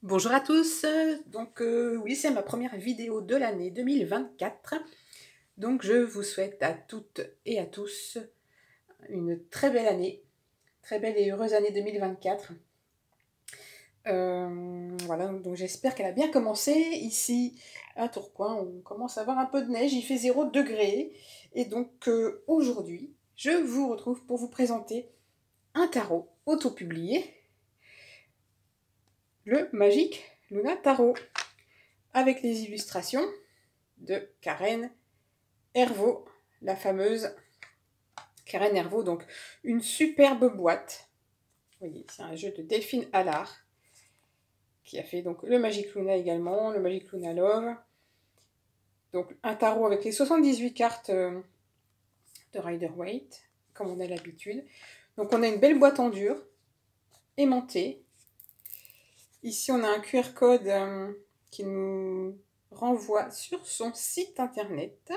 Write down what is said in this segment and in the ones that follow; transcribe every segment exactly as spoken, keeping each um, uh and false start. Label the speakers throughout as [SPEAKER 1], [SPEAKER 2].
[SPEAKER 1] Bonjour à tous, donc euh, oui c'est ma première vidéo de l'année deux mille vingt-quatre, donc je vous souhaite à toutes et à tous une très belle année, très belle et heureuse année deux mille vingt-quatre. Euh, voilà, donc j'espère qu'elle a bien commencé. Ici à Tourcoing on commence à avoir un peu de neige, il fait zéro degré, et donc euh, aujourd'hui je vous retrouve pour vous présenter un tarot auto-publié, le Magic Luna Tarot, avec les illustrations de Karen Hervaux, la fameuse Karen Hervaux. Donc une superbe boîte. Vous voyez, c'est un jeu de Delphine Allard qui a fait donc le Magic Luna également, le Magic Luna Love. Donc un tarot avec les soixante-dix-huit cartes de Rider-Waite, comme on a l'habitude. Donc on a une belle boîte en dur, aimantée. Ici on a un Q R code euh, qui nous renvoie sur son site internet.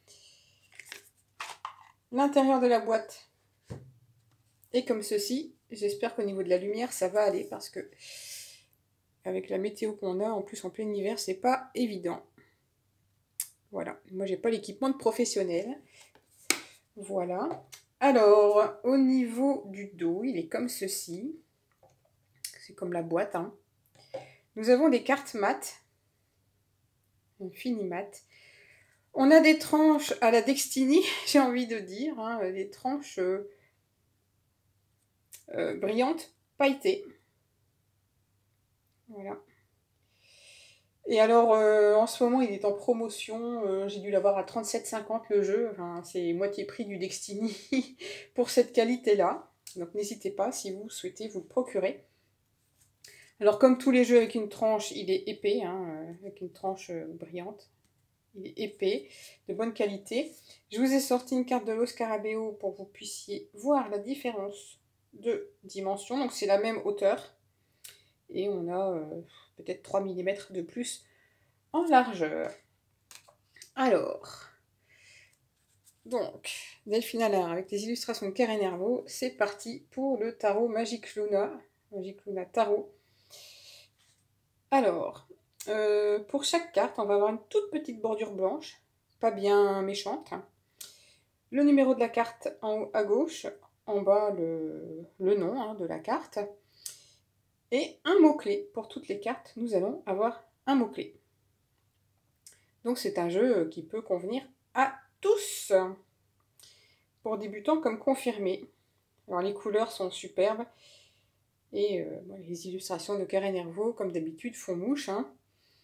[SPEAKER 1] L'intérieur de la boîte est comme ceci. J'espère qu'au niveau de la lumière ça va aller, parce que avec la météo qu'on a en plus en plein hiver, c'est pas évident. Voilà, moi j'ai pas l'équipement de professionnel. Voilà. Alors au niveau du dos, il est comme ceci. C'est comme la boîte, hein. Nous avons des cartes mat, une fini mat. On a des tranches à la Destiny, j'ai envie de dire, hein, des tranches euh, euh, brillantes, pailletées. Voilà. Et alors, euh, en ce moment, il est en promotion. Euh, j'ai dû l'avoir à trente-sept cinquante le jeu. Enfin, c'est moitié prix du Destiny pour cette qualité-là. Donc, n'hésitez pas si vous souhaitez vous le procurer. Alors, comme tous les jeux avec une tranche, il est épais, hein, avec une tranche euh, brillante. Il est épais, de bonne qualité. Je vous ai sorti une carte de l'Os Scarabeo pour que vous puissiez voir la différence de dimension. Donc, c'est la même hauteur. Et on a euh, peut-être trois millimètres de plus en largeur. Alors, donc, Delphine Allard avec les illustrations de Karen Hervaux, c'est parti pour le tarot Magic Luna, Magic Luna Tarot. Alors, euh, pour chaque carte, on va avoir une toute petite bordure blanche, pas bien méchante. Le numéro de la carte en haut à gauche, en bas le, le nom hein, de la carte, et un mot-clé. Pour toutes les cartes, nous allons avoir un mot-clé. Donc c'est un jeu qui peut convenir à tous, pour débutants comme confirmés. Alors les couleurs sont superbes, et euh, bon, les illustrations de Karen Hervaux, comme d'habitude, font mouche. Hein.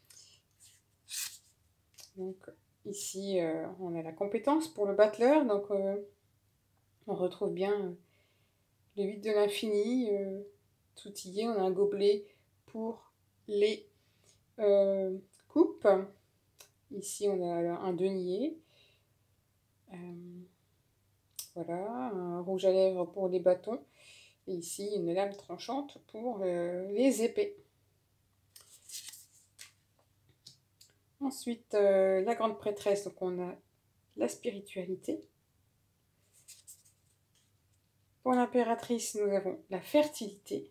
[SPEAKER 1] Donc ici, euh, on a la compétence pour le battleur, donc euh, on retrouve bien les huit de l'infini, euh, tout y est. On a un gobelet pour les euh, coupes. Ici, on a un denier. Euh, voilà, un rouge à lèvres pour les bâtons. Et ici, une lame tranchante pour euh, les épées. Ensuite, euh, la grande prêtresse, donc on a la spiritualité. Pour l'impératrice, nous avons la fertilité.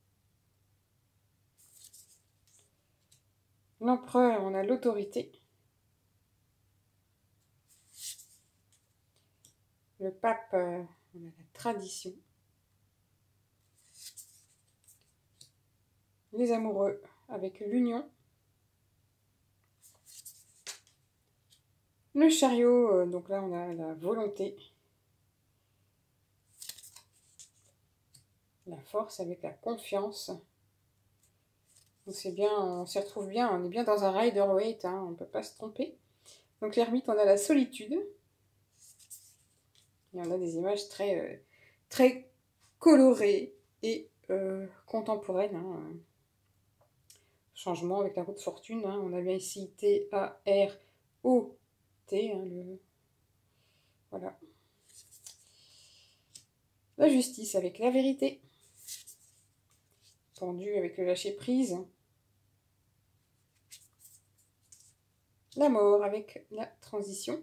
[SPEAKER 1] L'empereur, on a l'autorité. Le pape, euh, on a la tradition. Les amoureux, avec l'union. Le chariot, euh, donc là on a la volonté. La force avec la confiance. Donc c'est bien, on s'y retrouve bien, on est bien dans un Rider-Waite, hein, on ne peut pas se tromper. Donc l'ermite, on a la solitude. Et on a des images très, euh, très colorées et euh, contemporaines. Hein. Changement avec la roue de fortune. Hein. On a bien ici T A R O T. Hein, le... Voilà. La justice avec la vérité. Pendu avec le lâcher prise. La mort avec la transition.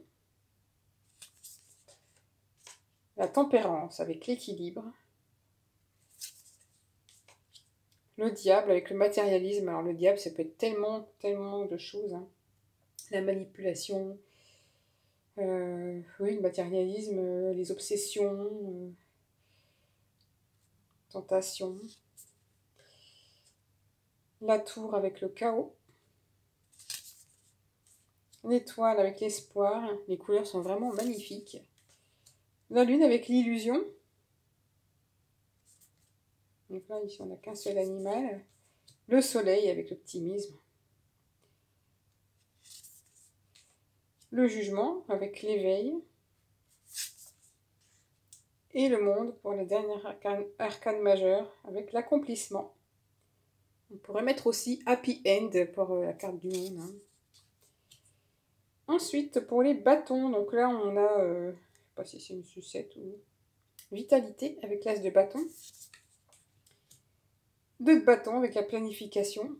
[SPEAKER 1] La tempérance avec l'équilibre. Le diable avec le matérialisme. Alors le diable, ça peut être tellement, tellement de choses. Hein. La manipulation, euh, oui, le matérialisme, euh, les obsessions, euh, tentations. La tour avec le chaos. L'étoile avec l'espoir. Les couleurs sont vraiment magnifiques. La lune avec l'illusion. Donc là, ici, on n'a qu'un seul animal. Le soleil avec l'optimisme. Le jugement avec l'éveil. Et le monde pour le dernier arcane, arcane majeur avec l'accomplissement. On pourrait mettre aussi Happy End pour la carte du monde. Hein. Ensuite, pour les bâtons, donc là, on a, euh, je ne sais pas si c'est une sucette ou vitalité avec l'as de bâton. Deux de bâton avec la planification.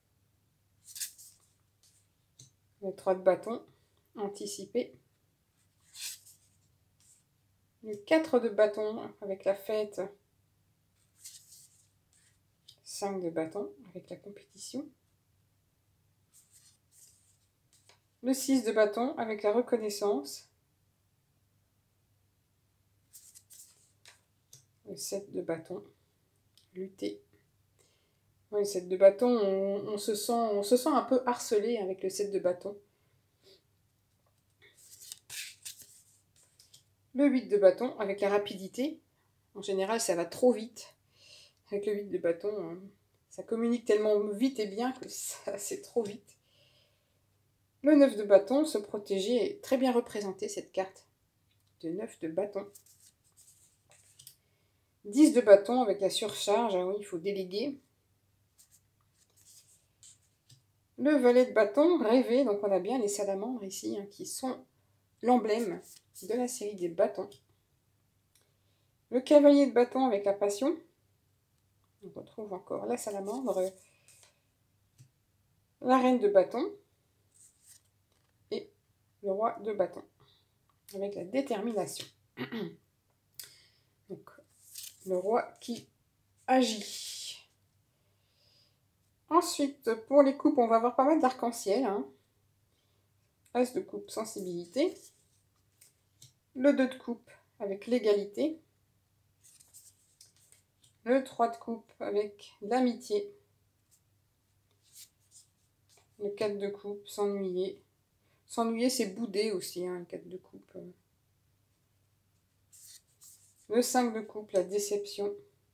[SPEAKER 1] Le trois de bâton, anticipé. Le quatre de bâton avec la fête. cinq de bâton avec la compétition. Le six de bâton avec la reconnaissance. Le sept de bâton, lutter. Oui, le sept de bâton, on, on, se sent, on se sent un peu harcelé avec le sept de bâton. Le huit de bâton avec la rapidité. En général, ça va trop vite. Avec le huit de bâton, ça communique tellement vite et bien que ça, c'est trop vite. Le neuf de bâton, se protéger, est très bien représenté cette carte. De neuf de bâton. dix de bâton avec la surcharge, ah oui, il faut déléguer. Le valet de bâton, rêver, donc on a bien les salamandres ici, hein, qui sont l'emblème de la série des bâtons. Le cavalier de bâton avec la passion. On retrouve encore la salamandre. La reine de bâton. Et le roi de bâton. Avec la détermination. Donc, le roi qui agit. Ensuite, pour les coupes, on va avoir pas mal d'arc-en-ciel. Hein. As de coupe, sensibilité. Le deux de coupe avec l'égalité. Le trois de coupe avec l'amitié. Le quatre de coupe, s'ennuyer. S'ennuyer, c'est bouder aussi, hein, le quatre de coupe. Le cinq de coupe, la déception.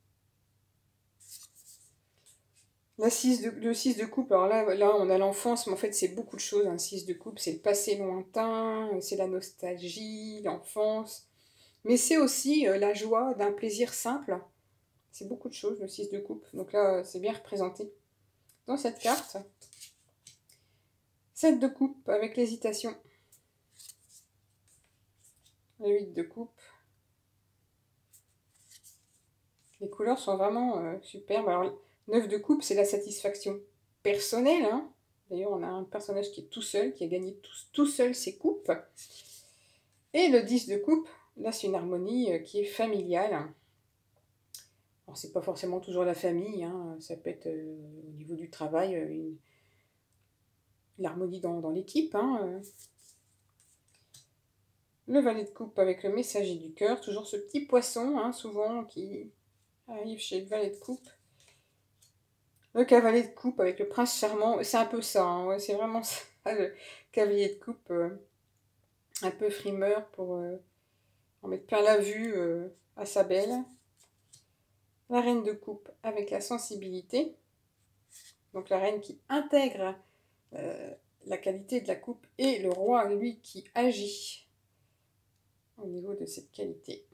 [SPEAKER 1] La six de, le six de coupe, alors là, là on a l'enfance, mais en fait c'est beaucoup de choses. Un six de coupe, c'est le passé lointain, c'est la nostalgie, l'enfance. Mais c'est aussi euh, la joie d'un plaisir simple. C'est beaucoup de choses, le six de coupe. Donc là, c'est bien représenté dans cette carte. sept de coupe avec l'hésitation. Le huit de coupe. Les couleurs sont vraiment euh, superbes. Alors, neuf de coupe, c'est la satisfaction personnelle. Hein. D'ailleurs, on a un personnage qui est tout seul, qui a gagné tout, tout seul ses coupes. Et le dix de coupe, là, c'est une harmonie euh, qui est familiale. Alors, c'est pas forcément toujours la famille. Hein. Ça peut être euh, au niveau du travail, euh, une... l'harmonie dans, dans l'équipe. Hein. Le valet de coupe avec le messager du cœur. Toujours ce petit poisson, hein, souvent, qui arrive chez le valet de coupe. Le cavalier de coupe avec le prince charmant, c'est un peu ça, hein, ouais, c'est vraiment ça, le cavalier de coupe, euh, un peu frimeur pour euh, en mettre plein la vue euh, à sa belle. La reine de coupe avec la sensibilité, donc la reine qui intègre euh, la qualité de la coupe, et le roi, lui, qui agit au niveau de cette qualité.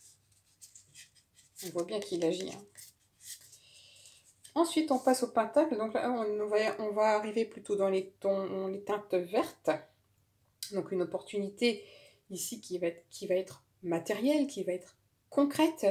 [SPEAKER 1] On voit bien qu'il agit, hein. Ensuite, on passe au pentacle. Donc là, on va, on va arriver plutôt dans les, tons, les teintes vertes. Donc une opportunité ici qui va être, qui va être matérielle, qui va être concrète.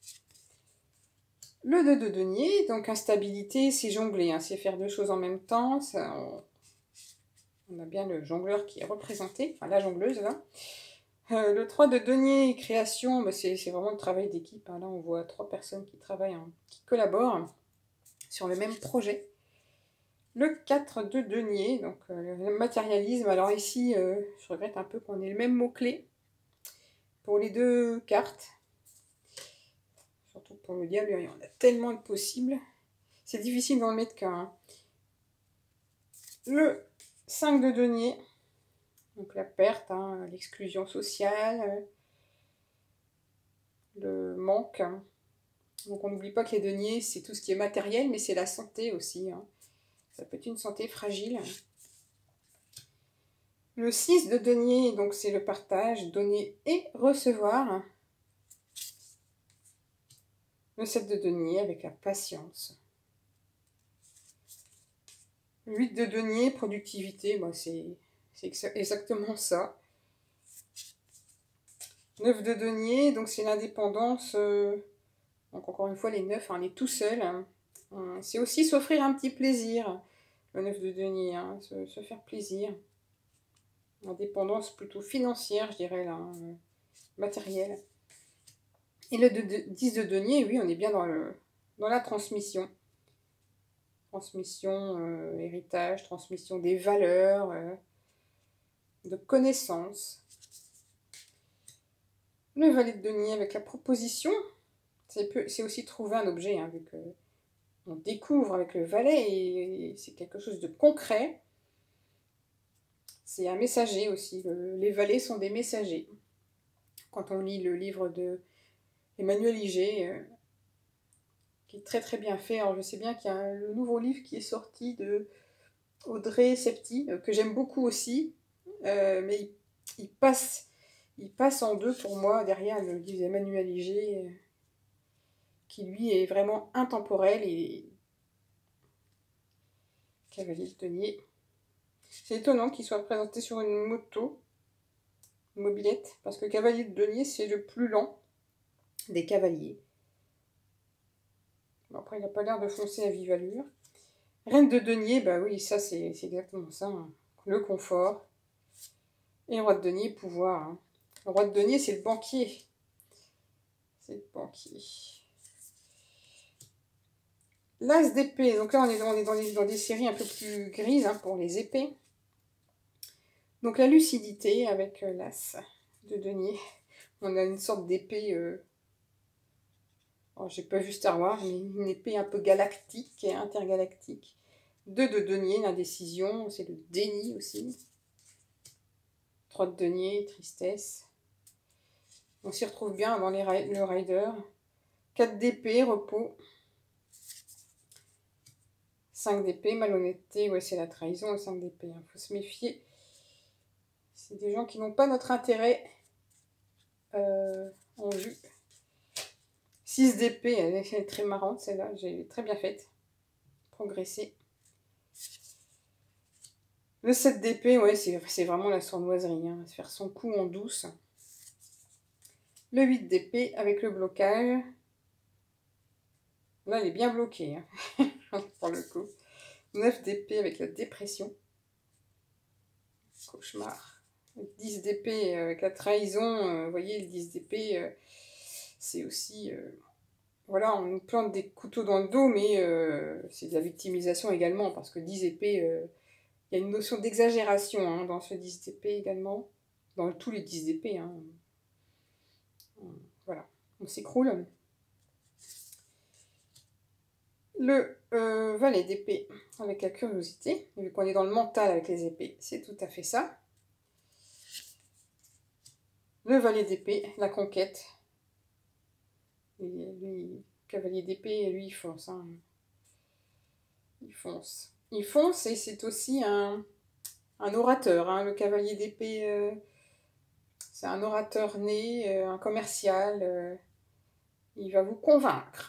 [SPEAKER 1] Le deux de denier, donc instabilité, c'est jongler, hein, c'est faire deux choses en même temps. Ça, on, on a bien le jongleur qui est représenté, enfin la jongleuse là. Euh, le trois de denier, création, bah c'est vraiment le travail d'équipe. Hein. Là, on voit trois personnes qui travaillent, hein, qui collaborent sur le même projet. Le quatre de denier, donc euh, le matérialisme. Alors ici, euh, je regrette un peu qu'on ait le même mot-clé pour les deux cartes. Surtout pour le diable, il y en a tellement de possibles. C'est difficile d'en mettre qu'un. Le cinq de denier, donc la perte, hein, l'exclusion sociale, le manque. Donc on n'oublie pas que les deniers, c'est tout ce qui est matériel, mais c'est la santé aussi. Hein. Ça peut être une santé fragile. Le six de denier, donc c'est le partage, donner et recevoir. Le sept de denier avec la patience. Le huit de denier, productivité, bah c'est exactement ça. neuf de denier, donc c'est l'indépendance. Euh, donc encore une fois, les neuf, hein, on est tout seul. Hein. C'est aussi s'offrir un petit plaisir, le neuf de denier, hein, se, se faire plaisir. Indépendance plutôt financière, je dirais, là, hein, matérielle. Et le de, de, dix de denier, oui, on est bien dans, le, dans la transmission. Transmission, euh, héritage, transmission des valeurs, euh, de connaissances. Le valet de denier avec la proposition, c'est aussi trouver un objet, hein, vu que on découvre avec le valet, et, et c'est quelque chose de concret. C'est un messager aussi. Le, les valets sont des messagers. Quand on lit le livre de Emmanuel Iger, euh, qui est très très bien fait. Alors je sais bien qu'il y a le nouveau livre qui est sorti de Audrey Septy, euh, que j'aime beaucoup aussi, euh, mais il, il, passe, il passe en deux pour moi derrière le livre d'Emmanuel Iger, euh, qui lui est vraiment intemporel et cavalier de denier. C'est étonnant qu'il soit présenté sur une moto, une mobilette, parce que cavalier de denier, c'est le plus lent des cavaliers. Bon, après, il n'a pas l'air de foncer à vive allure. Reine de denier, bah oui, ça, c'est exactement ça. Hein. Le confort. Et roi de denier, pouvoir. Hein. Le roi de denier, c'est le banquier. C'est le banquier. L'as d'épée. Donc là, on est, on est dans, les, dans des séries un peu plus grises, hein, pour les épées. Donc la lucidité avec euh, l'as de denier. On a une sorte d'épée... Euh... Oh, j'ai pas vu Star Wars, mais une épée un peu galactique et intergalactique. deux de denier, l'indécision, c'est le déni aussi. trois de denier, tristesse. On s'y retrouve bien dans les, le rider. quatre d'épée, repos. cinq d'épée, malhonnêteté, ouais, c'est la trahison, le cinq d'épée. Il faut se méfier. C'est des gens qui n'ont pas notre intérêt euh, en vue. six d'épée, elle est très marrante celle-là, j'ai très bien faite. Progresser. Le sept d'épée, ouais, c'est vraiment la sournoiserie, hein, se faire son coup en douce. Le huit d'épée avec le blocage. Là, elle est bien bloquée, hein, pour le coup. neuf d'épée avec la dépression. Cauchemar. dix d'épée avec la trahison. Euh, vous voyez, le dix d'épée, euh, c'est aussi... Euh, voilà, on nous plante des couteaux dans le dos, mais euh, c'est de la victimisation également, parce que dix épées, euh, il y a une notion d'exagération, hein, dans ce dix d'épée également, dans tous les dix d'épée. Hein. Voilà, on s'écroule. Le euh, valet d'épée avec la curiosité, vu qu'on est dans le mental avec les épées, c'est tout à fait ça. Le valet d'épée, la conquête. Et lui, cavalier d'épée, lui, il fonce. Hein. Il fonce. Il fonce et c'est aussi un, un orateur. Hein. Le cavalier d'épée, euh, c'est un orateur né, euh, un commercial. Euh, il va vous convaincre.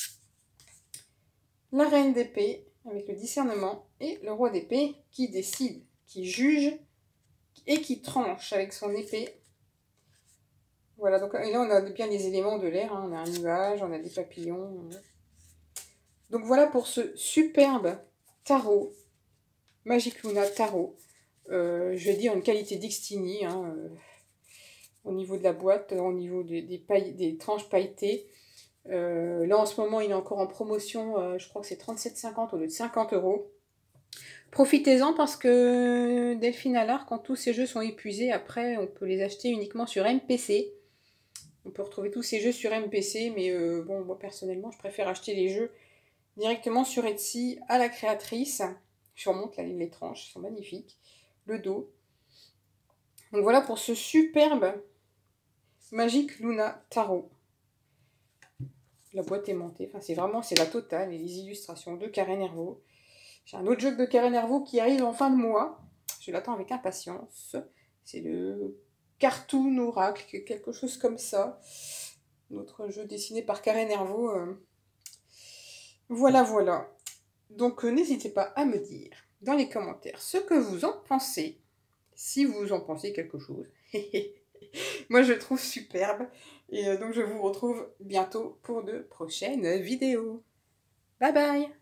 [SPEAKER 1] La reine d'épée avec le discernement et le roi d'épée qui décide, qui juge et qui tranche avec son épée. Voilà, donc et là on a bien les éléments de l'air, hein. On a un nuage, on a des papillons. Donc voilà pour ce superbe tarot, Magic Luna Tarot. Euh, je vais dire une qualité d'Extini, hein, euh, au niveau de la boîte, au niveau des, des, paille, des tranches pailletées. Euh, là en ce moment il est encore en promotion, euh, je crois que c'est trente-sept cinquante au lieu de cinquante euros. Profitez-en parce que Delphine Allard, quand tous ces jeux sont épuisés, après on peut les acheter uniquement sur M P C. On peut retrouver tous ces jeux sur M P C, mais euh, bon, moi personnellement, je préfère acheter les jeux directement sur Etsy à la créatrice. Je remonte là, les tranches, elles sont magnifiques. Le dos. Donc voilà pour ce superbe Magic Luna Tarot. La boîte aimantée, enfin c'est vraiment, c'est la totale, et les illustrations de Karen Hervaux. J'ai un autre jeu de Karen Hervaux qui arrive en fin de mois. Je l'attends avec impatience. C'est le Cartoon Oracle, quelque chose comme ça. Notre jeu dessiné par Karen Hervaux. Euh... Voilà, voilà. Donc euh, n'hésitez pas à me dire dans les commentaires ce que vous en pensez. Si vous en pensez quelque chose. Moi je le trouve superbe. Et euh, donc je vous retrouve bientôt pour de prochaines vidéos. Bye bye!